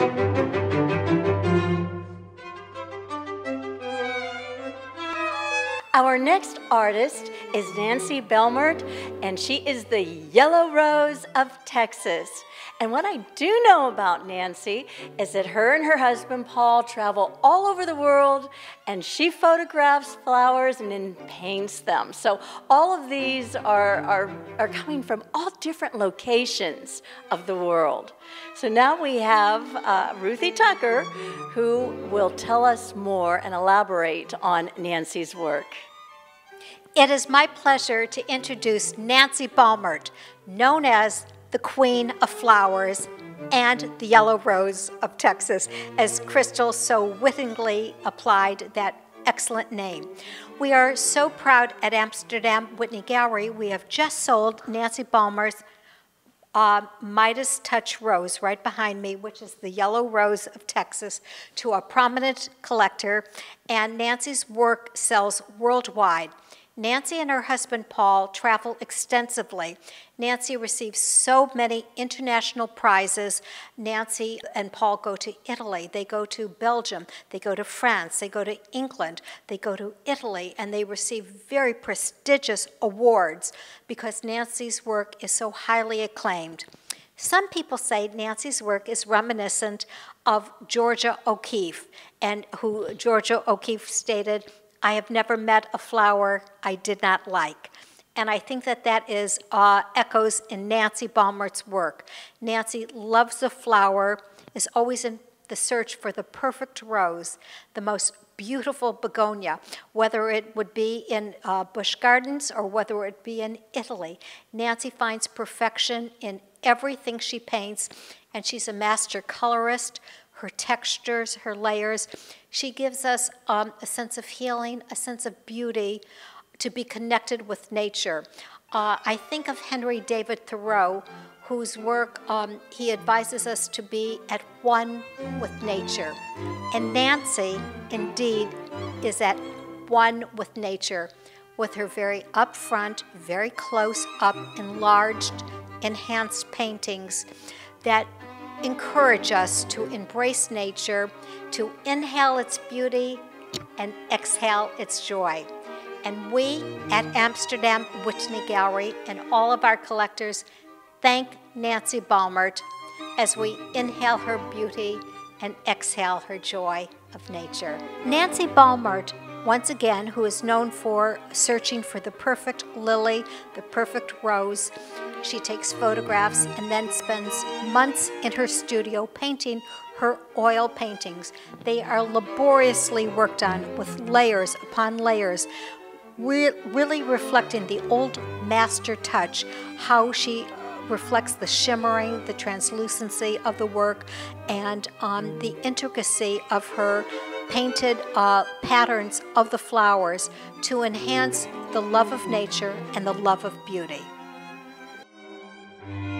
Our next artist is Nancy Belmert, and she is the Yellow Rose of Texas. And what I do know about Nancy is that her and her husband Paul travel all over the world, and she photographs flowers and then paints them. So all of these are coming from all different locations of the world. So now we have Ruthie Tucker, who will tell us more and elaborate on Nancy's work. It is my pleasure to introduce Nancy Belmert, known as the Queen of Flowers and the Yellow Rose of Texas, as Crystal so wittingly applied that excellent name. We are so proud at Amsterdam Whitney Gallery. We have just sold Nancy Belmert's Midas Touch Rose right behind me, which is the Yellow Rose of Texas, to a prominent collector, and Nancy's work sells worldwide. Nancy and her husband Paul travel extensively. Nancy receives so many international prizes. Nancy and Paul go to Italy, they go to Belgium, they go to France, they go to England, they go to Italy, and they receive very prestigious awards because Nancy's work is so highly acclaimed. Some people say Nancy's work is reminiscent of Georgia O'Keeffe, and who Georgia O'Keeffe stated, "I have never met a flower I did not like." And I think that that is echoes in Nancy Belmert's work. Nancy loves the flower, is always in the search for the perfect rose, the most beautiful begonia, whether it would be in Busch Gardens or whether it be in Italy. Nancy finds perfection in everything she paints, and she's a master colorist. Her textures, her layers. She gives us a sense of healing, a sense of beauty, to be connected with nature. I think of Henry David Thoreau, whose work he advises us to be at one with nature. And Nancy, indeed, is at one with nature, with her very upfront, very close-up, enlarged, enhanced paintings that encourage us to embrace nature, to inhale its beauty and exhale its joy. And we at Amsterdam Whitney Gallery and all of our collectors thank Nancy Belmert as we inhale her beauty and exhale her joy of nature. Nancy Belmert, once again, who is known for searching for the perfect lily, the perfect rose. She takes photographs and then spends months in her studio painting her oil paintings. They are laboriously worked on with layers upon layers, really reflecting the old master touch, how she reflects the shimmering, the translucency of the work, and the intricacy of her painted patterns of the flowers to enhance the love of nature and the love of beauty.